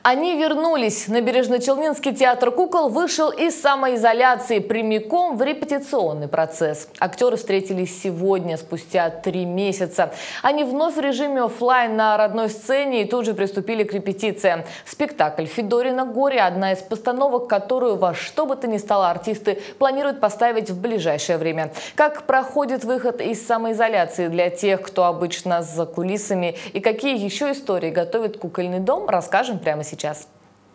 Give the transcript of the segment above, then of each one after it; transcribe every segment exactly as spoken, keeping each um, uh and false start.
Они вернулись. Набережно-Челнинский театр кукол вышел из самоизоляции прямиком в репетиционный процесс. Актеры встретились сегодня, спустя три месяца. Они вновь в режиме офлайн на родной сцене и тут же приступили к репетициям. Спектакль «Федорино горе» – одна из постановок, которую во что бы то ни стало артисты планируют поставить в ближайшее время. Как проходит выход из самоизоляции для тех, кто обычно за кулисами, и какие еще истории готовит кукольный дом, расскажем прямо сейчас. Сейчас.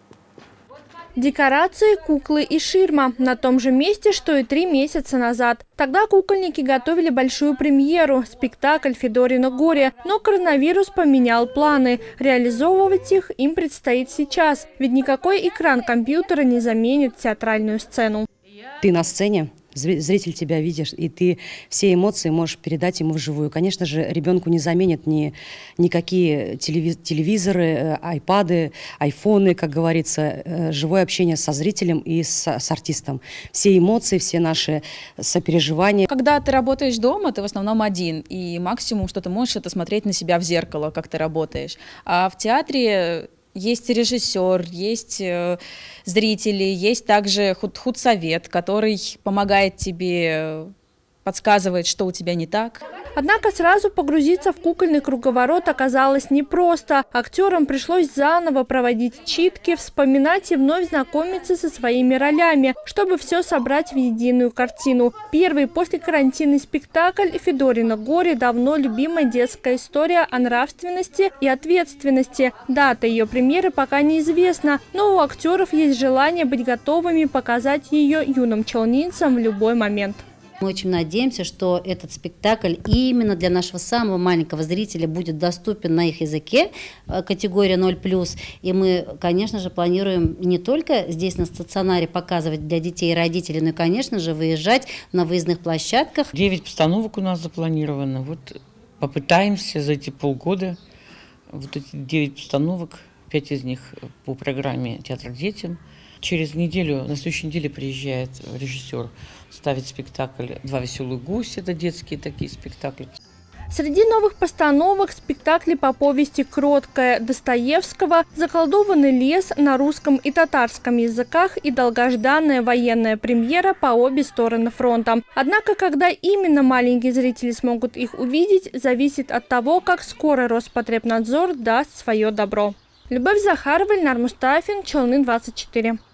Декорации, куклы и ширма на том же месте, что и три месяца назад. Тогда кукольники готовили большую премьеру – спектакль «Федорино горе», но коронавирус поменял планы. Реализовывать их им предстоит сейчас, ведь никакой экран компьютера не заменит театральную сцену. Ты на сцене, зритель тебя видишь, и ты все эмоции можешь передать ему вживую. Конечно же, ребенку не заменят ни, никакие телевизоры, айпады, айфоны, как говорится, живое общение со зрителем и с, с артистом. Все эмоции, все наши сопереживания. Когда ты работаешь дома, ты в основном один, и максимум, что ты можешь, это смотреть на себя в зеркало, как ты работаешь. А в театре есть режиссер, есть э, зрители, есть также худ худсовет, который помогает тебе, подсказывает, что у тебя не так. Однако сразу погрузиться в кукольный круговорот оказалось непросто. Актерам пришлось заново проводить читки, вспоминать и вновь знакомиться со своими ролями, чтобы все собрать в единую картину. Первый после карантинный спектакль «Федорино горе» – давно любимая детская история о нравственности и ответственности. Дата ее премьеры пока неизвестна, но у актеров есть желание быть готовыми показать ее юным челнинцам в любой момент. Мы очень надеемся, что этот спектакль именно для нашего самого маленького зрителя будет доступен на их языке, категория ноль плюс. И мы, конечно же, планируем не только здесь на стационаре показывать для детей и родителей, но и, конечно же, выезжать на выездных площадках. Девять постановок у нас запланировано. Вот попытаемся за эти полгода, вот эти девять постановок, пять из них по программе «Театр детям». Через неделю, на следующей неделе приезжает режиссер ставить спектакль «Два веселых гуся», это детские такие спектакли. Среди новых постановок спектакли по повести «Кроткая» Достоевского, «Заколдованный лес» на русском и татарском языках и долгожданная военная премьера по обе стороны фронта. Однако, когда именно маленькие зрители смогут их увидеть, зависит от того, как скоро Роспотребнадзор даст свое добро. Любовь Захарова, Ильнар Мустафин, Челнин двадцать четыре.